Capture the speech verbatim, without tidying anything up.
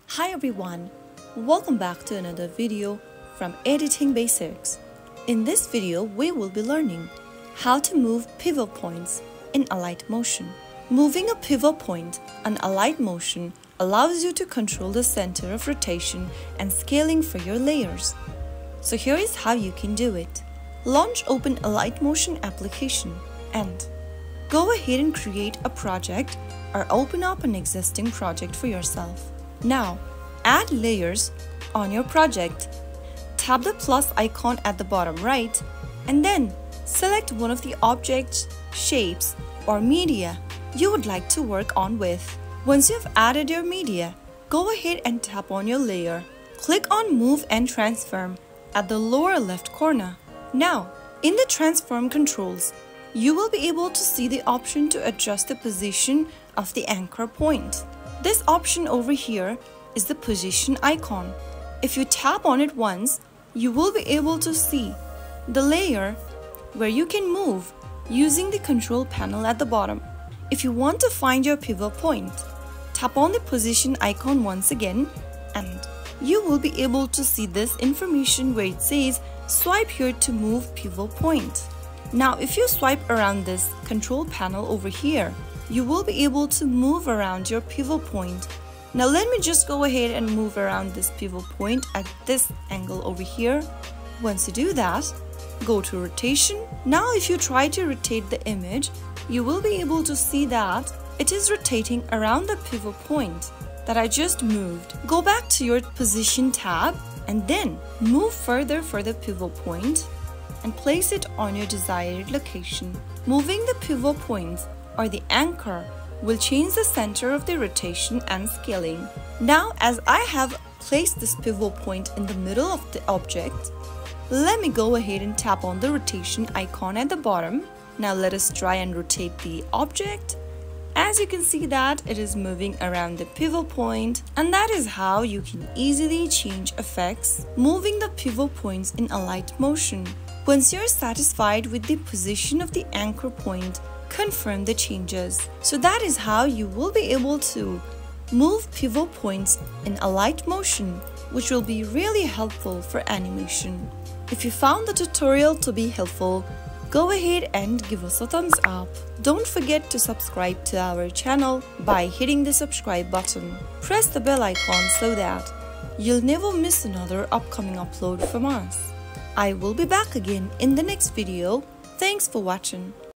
Hi everyone, welcome back to another video from Editing Basics. In this video, we will be learning how to move pivot points in Alight motion. Moving a pivot point on Alight motion allows you to control the center of rotation and scaling for your layers. So here is how you can do it. Launch Open Alight Motion application and go ahead and create a project or open up an existing project for yourself. Now, add layers on your project. Tap the plus icon at the bottom right and then select one of the objects, shapes, or media you would like to work on with. Once you've added your media, go ahead and tap on your layer. Click on Move and Transform at the lower left corner. Now, in the Transform controls, you will be able to see the option to adjust the position of the anchor point. This option over here is the position icon. If you tap on it once, you will be able to see the layer where you can move using the control panel at the bottom. If you want to find your pivot point, tap on the position icon once again and you will be able to see this information where it says swipe here to move pivot point. Now if you swipe around this control panel over here, you will be able to move around your pivot point. Now let me just go ahead and move around this pivot point at this angle over here. Once you do that, go to rotation. Now if you try to rotate the image, you will be able to see that it is rotating around the pivot point that I just moved. Go back to your position tab and then move further for the pivot point and place it on your desired location. Moving the pivot points or the anchor will change the center of the rotation and scaling. Now, as I have placed this pivot point in the middle of the object, let me go ahead and tap on the rotation icon at the bottom. Now let us try and rotate the object. As you can see that it is moving around the pivot point, and that is how you can easily change effects moving the pivot points in Alight motion. Once you're satisfied with the position of the anchor point, confirm the changes. So that is how you will be able to move pivot points in Alight motion, which will be really helpful for animation. If you found the tutorial to be helpful, go ahead and give us a thumbs up. Don't forget to subscribe to our channel by hitting the subscribe button. Press the bell icon so that you'll never miss another upcoming upload from us. I will be back again in the next video. Thanks for watching.